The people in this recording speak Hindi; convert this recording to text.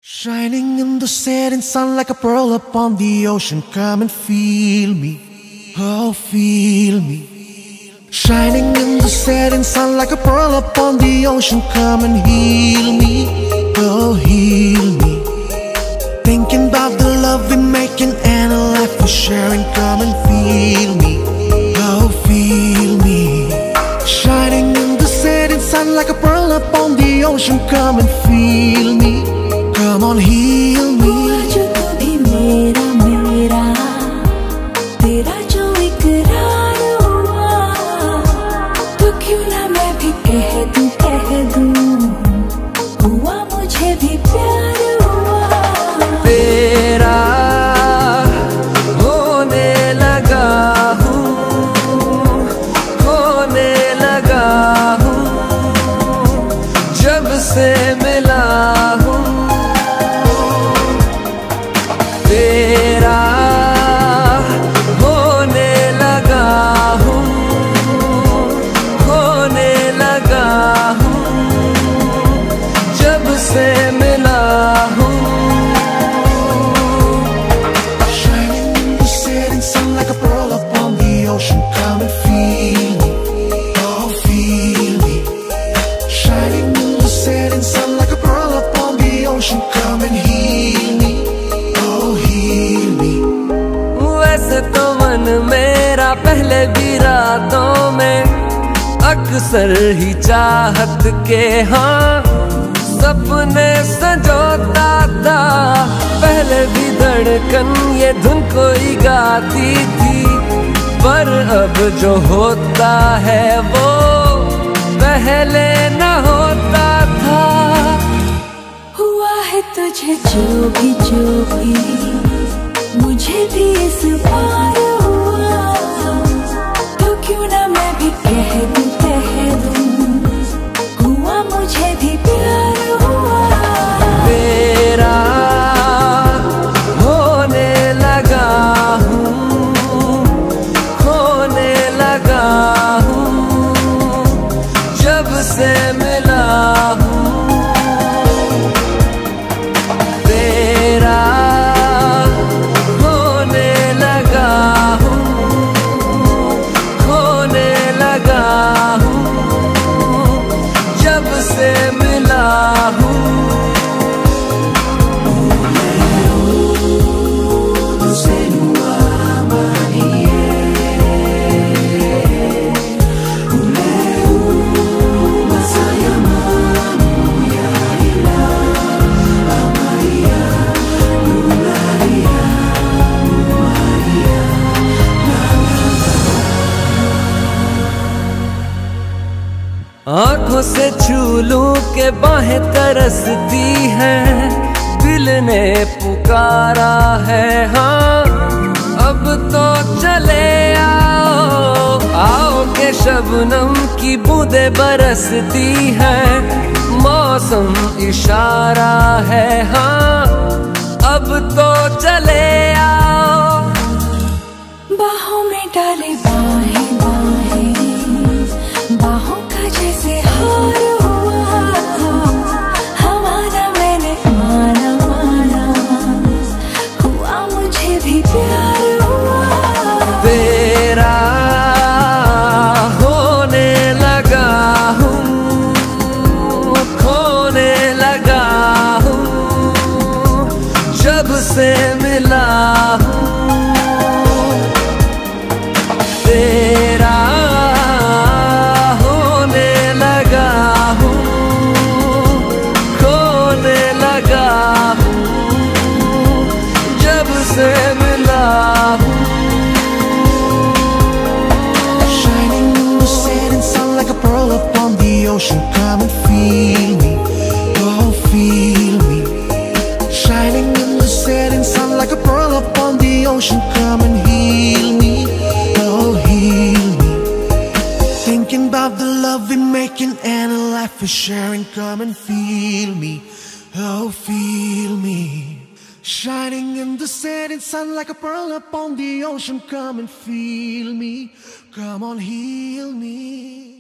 Shining in the setting sun like a pearl upon the ocean. Come and feel me, oh feel me. Shining in the setting sun like a pearl upon the ocean. Come and heal me, oh heal me. Thinking about the love we're making and a life we're sharing. Come and feel me, oh feel me. Shining in the setting sun like a pearl upon the ocean. Come and feel me, come on heal me. हुआ जो तू भी मेरा मेरा, तेरा जो इकरार हुआ, तो क्यों ना मैं भी कह दूं, हुआ मुझे भी प्यार हुआ। तेरा होने लगा हूँ, होने लगा हूँ, जब से मिला हूँ। तेरा होने लगा हूँ, होने लगा हूँ, जब से मिला हूँ। Shining in the setting sun like a pearl upon the ocean. Come and feel me, oh feel me. Shining in the setting sun like a pearl upon the ocean. Come and heal me, oh heal me. वैसे तो मन मेरा पहले भी रातों में अक्सर ही चाहत के हाँ सपने संजोता था। पहले भी धड़कन ये धुन कोई गाती थी, पर अब जो होता है वो पहले न होता था। हुआ है तुझे जो भी मुझे भी इस बार हुआ, तो क्यों ना मैं भी कह दूं, हुआ मुझे भी प्यार हुआ। तेरा होने लगा हूँ, होने लगा हूँ, जब से मिला हूँ। तेरा होने लगा हूँ, होने लगा हूँ, जब से मिला हूँ। आंखों से छू लूं के बाहें तरसती हैं, दिल ने पुकारा है हाँ अब तो चले आओ, आओ के शबनम की बूंदें बरसती हैं, मौसम इशारा है हाँ अब तो चले आओ। बाहों में डाले बाहें बाहों का जैसे हार हुआ, हमारा मैंने माना, हुआ मुझे भी प्यार हुआ। तेरा होने लगा हूँ, खोने लगा हूँ, जब से मिला हूँ। तेरा होने लगा हूँ, खोने लगा हूँ, जब से मिला हूँ। Shining in the setting sun like a pearl upon the ocean. Come and feel me, oh feel me. Shining in the setting sun like a pearl upon the ocean. Come and heal me, oh heal me. Thinking about the love we're making and a life we're sharing. Come and feel me, oh feel me. Shining in the setting sun like a pearl upon the ocean. Come and feel me, come on heal me.